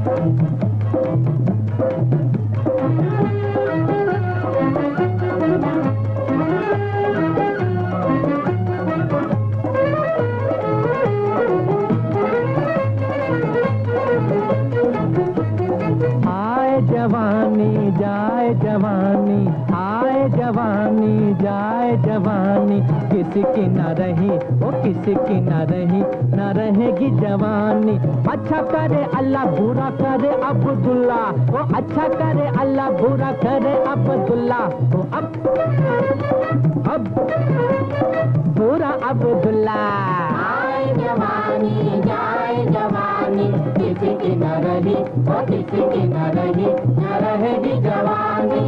जवानी जाए जवानी, आए जवानी जाए जवानी, किसकी न रही वो किसकी न रही, न रहेगी जवानी। अच्छा करे अल्लाह बुरा करे अब्दुल्ला, वो अच्छा करे अल्लाह बुरा करे अब्दुल्ला, वो अब बुरा अब्दुल्ला। आए जवानी जाए जवानी, किसकी न रही वो किसकी न रही, न रहेगी जवानी।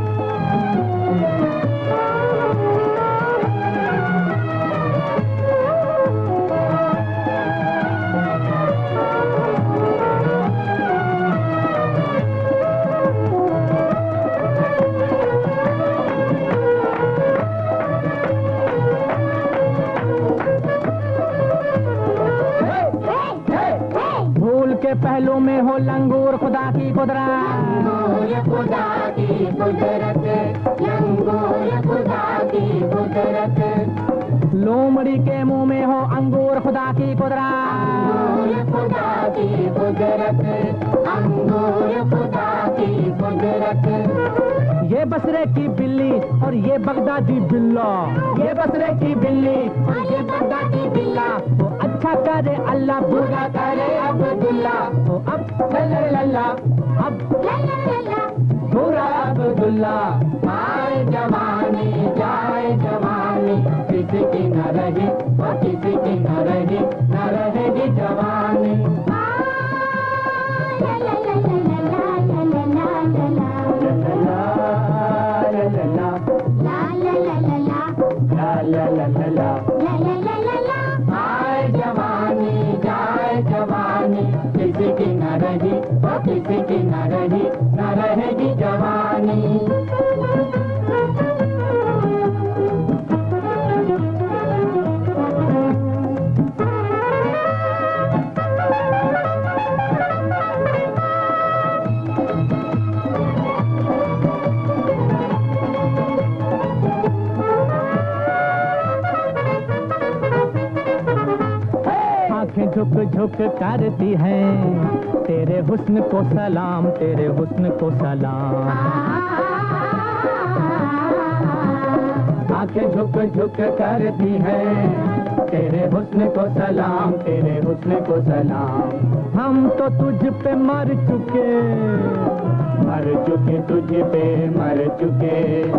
पहलू में हो लंगूर खुदा की कुदरत, खुदा की कुदरत, लंगूर खुदा की कुदरत। लोमड़ी के मुंह में हो अंगूर खुदा की कुदरत, खुदा की कुदरत, अंगूर खुदा की कुदरत। ये बसरे की बिल्ली और ये बगदादी बिल्ला, ये बसरे की बिल्ली और ये बगदादी बिल्ला, वो अच्छा करे अल्लाह बुरा करे अब्दुल्ला, वो अब लल्ला अब बुरा अब्दुल्ला। आए जवानी जाए जवानी, किसकी न रही वो किसकी न रही, न रहेगी जवानी। आए जवानी जाए जवानी, किसकी न रही वो किसकी न रही, न रहेगी जवानी। झुक झुक करती है तेरे हुस्न को सलाम, तेरे हुस्न को सलाम। आंखें झुक झुक करती है तेरे हुस्न को सलाम, तेरे हुस्न को सलाम। हम तो तुझ पे मर चुके तुझ पे मर चुके,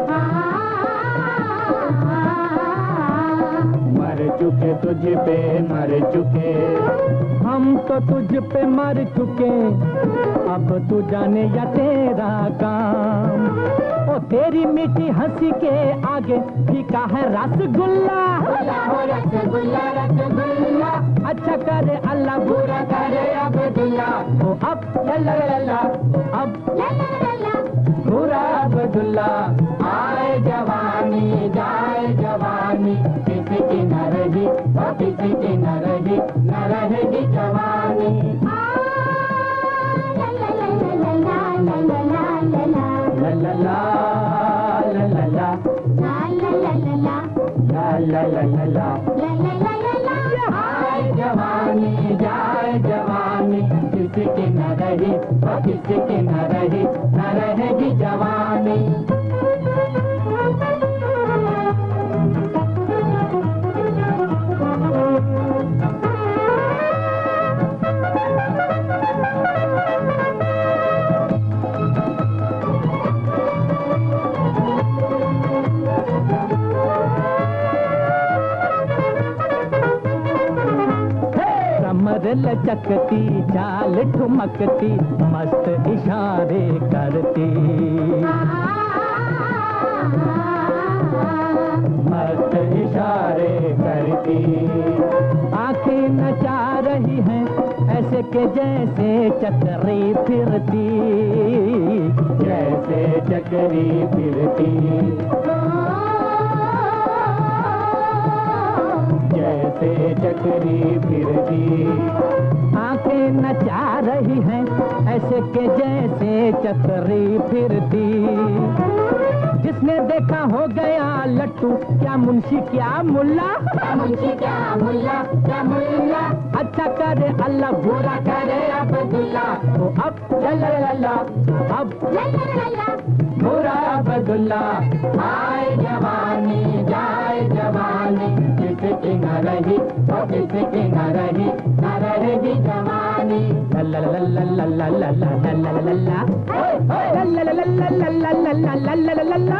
तुझ पे मर चुके। हम तो तुझ पे मर चुके, अब तू जाने या तेरा काम। ओ तेरी मीठी हंसी के आगे फीका है रसगुल्ला, रसगुल्ला रसगुल्ला। अच्छा करे अल्लाह बुरा करे अब्दुल्ला, ओ अब लल्ला अब बुरा अब्दुल्ला। आए जवानी जाए जवानी, किसकी न रही वो किसकी न रही, न रहेगी जवानी। आए जवानी जाए जवानी, किसकी न रही वो किसकी न रही, न रहेगी जवानी। लचकती चाल ठुमकती, मस्त इशारे करती, मस्त इशारे करती। आंखें नचा रही हैं ऐसे के जैसे चक्री फिरती, जैसे चक्री फिरती, जैसे चक्री फिरती। आंखें नचा रही हैं पैसे के जैसे चक्री फिरती। जिसने देखा हो गया लट्टू, क्या मुंशी क्या मुल्ला, क्या मुंशी क्या मुल्ला, क्या मुल्ला। अच्छा करे अल्लाह बुरा करे अब्दुल्ला। तो अब लल्ला लल्ला, अब लल्ला लल्ला, बुरा अब्दुल्ला। आए जवानी जाए जवानी, किसकी न रही वो किसकी न रही, न रहेगी जवानी। लल्ला लल्ला लल्ला लल्ला लल्ला लल्ला लल्ला लल्ला लल्ला लल्ला लल्ला।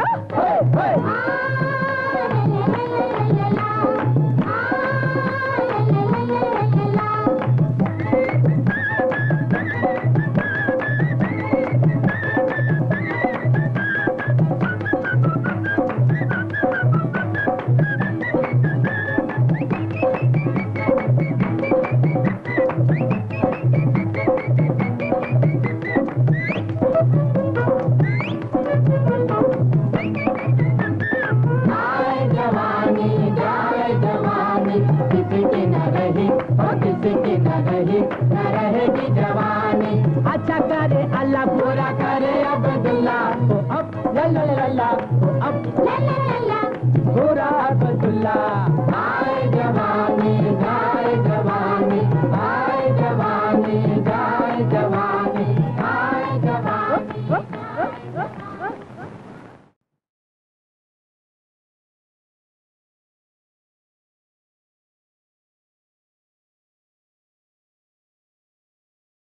किसकी न रही न रहेगी जवानी। अच्छा करे अल्लाह बुरा करे अब्दुल्ला। तो अब लल्ला लल्ला, तो अब लल्ला